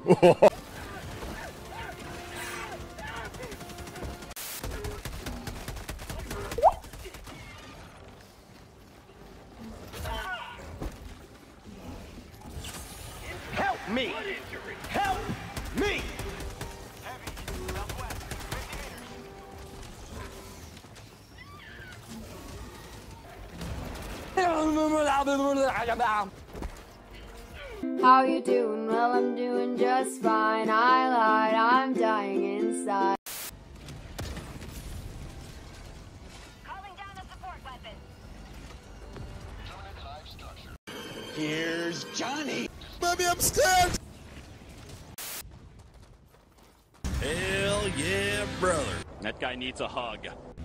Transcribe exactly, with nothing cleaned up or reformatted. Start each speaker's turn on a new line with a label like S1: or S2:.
S1: Help me! Help me!
S2: How you doing? Well, I'm doing just fine. I lied, I'm dying inside.
S3: Calling down a support weapon.
S1: Here's Johnny!
S4: Mommy, I'm scared!
S5: Hell yeah, brother.
S1: That guy needs a hug.